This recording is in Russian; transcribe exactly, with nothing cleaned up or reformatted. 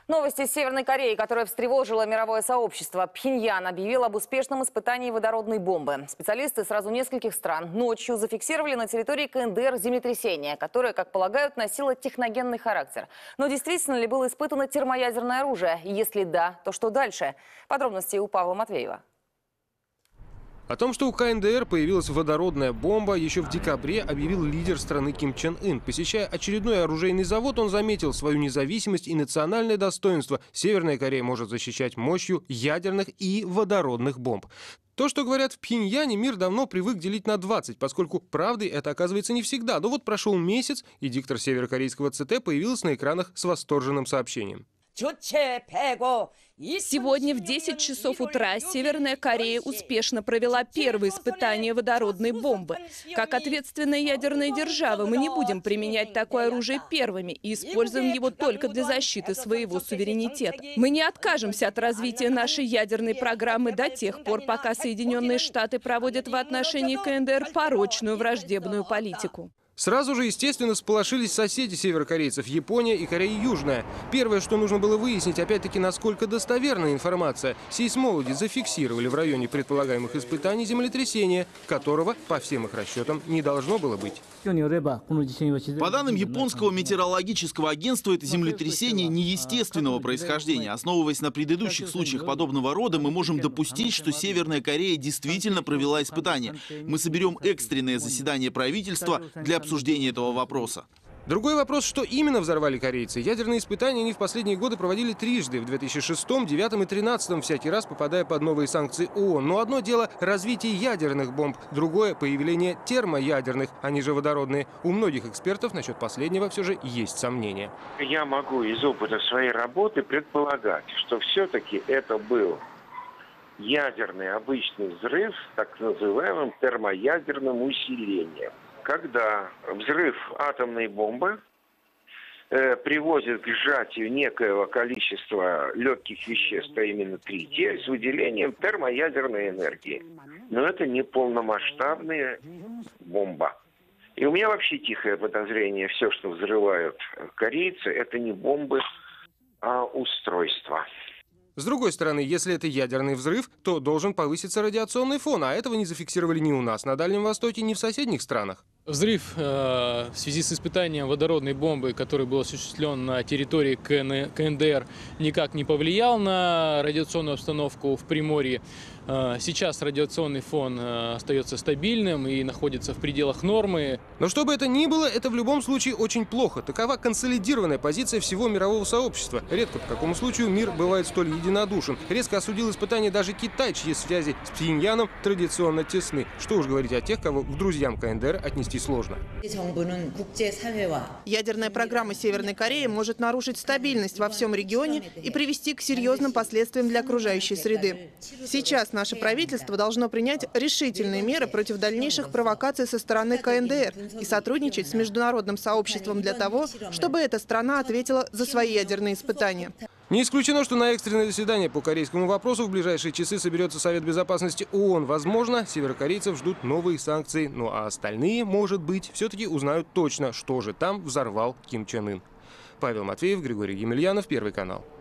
Новости из Северной Кореи, которая встревожила мировое сообщество. Пхеньян объявил об успешном испытании водородной бомбы. Специалисты сразу нескольких стран ночью зафиксировали на территории КНДР землетрясение, которое, как полагают, носило техногенный характер. Но действительно ли было испытано термоядерное оружие? И если да, то что дальше? Подробности у Павла Матвеева. О том, что у КНДР появилась водородная бомба, еще в декабре объявил лидер страны Ким Чен Ын. Посещая очередной оружейный завод, он заметил свою независимость и национальное достоинство. Северная Корея может защищать мощью ядерных и водородных бомб. То, что говорят в Пхеньяне, мир давно привык делить на двадцать, поскольку правдой это оказывается не всегда. Но вот прошел месяц, и диктор северокорейского ЦТ появился на экранах с восторженным сообщением. Сегодня в десять часов утра Северная Корея успешно провела первое испытание водородной бомбы. Как ответственная ядерная держава мы не будем применять такое оружие первыми и используем его только для защиты своего суверенитета. Мы не откажемся от развития нашей ядерной программы до тех пор, пока Соединенные Штаты проводят в отношении КНДР порочную враждебную политику. Сразу же, естественно, всполошились соседи северокорейцев – Япония и Корея Южная. Первое, что нужно было выяснить, опять-таки, насколько достоверна информация. Сейсмологи зафиксировали в районе предполагаемых испытаний землетрясение, которого, по всем их расчетам, не должно было быть. По данным японского метеорологического агентства, это землетрясение неестественного происхождения. Основываясь на предыдущих случаях подобного рода, мы можем допустить, что Северная Корея действительно провела испытание. Мы соберем экстренное заседание правительства для обсуждения этого вопроса. Другой вопрос, что именно взорвали корейцы. Ядерные испытания они в последние годы проводили трижды. В две тысячи шестом, две тысячи девятом и две тысячи тринадцатом, всякий раз попадая под новые санкции ООН. Но одно дело развитие ядерных бомб, другое – появление термоядерных, они же водородные. У многих экспертов насчет последнего все же есть сомнения. Я могу из опыта своей работы предполагать, что все-таки это был ядерный обычный взрыв с так называемым термоядерным усилением. Когда взрыв атомной бомбы э, приводит к сжатию некоего количества легких веществ, а именно трития, с выделением термоядерной энергии. Но это не полномасштабная бомба. И у меня вообще тихое подозрение, все, что взрывают корейцы, это не бомбы, а устройства. С другой стороны, если это ядерный взрыв, то должен повыситься радиационный фон, а этого не зафиксировали ни у нас на Дальнем Востоке, ни в соседних странах. Взрыв э, в связи с испытанием водородной бомбы, который был осуществлен на территории КН, КНДР, никак не повлиял на радиационную обстановку в Приморье. Э, сейчас радиационный фон э, остается стабильным и находится в пределах нормы. Но что бы это ни было, это в любом случае очень плохо. Такова консолидированная позиция всего мирового сообщества. Редко по какому случаю мир бывает столь единодушен. Резко осудил испытания даже Китай, чьи связи с Пхеньяном традиционно тесны. Что уж говорить о тех, кого к друзьям КНДР отнести сложно. Ядерная программа Северной Кореи может нарушить стабильность во всем регионе и привести к серьезным последствиям для окружающей среды. Сейчас наше правительство должно принять решительные меры против дальнейших провокаций со стороны КНДР и сотрудничать с международным сообществом для того, чтобы эта страна ответила за свои ядерные испытания. Не исключено, что на экстренное заседание по корейскому вопросу в ближайшие часы соберется Совет Безопасности ООН. Возможно, северокорейцев ждут новые санкции, ну а остальные, может быть, все-таки узнают точно, что же там взорвал Ким Чен Ын. Павел Матвеев, Григорий Емельянов, Первый канал.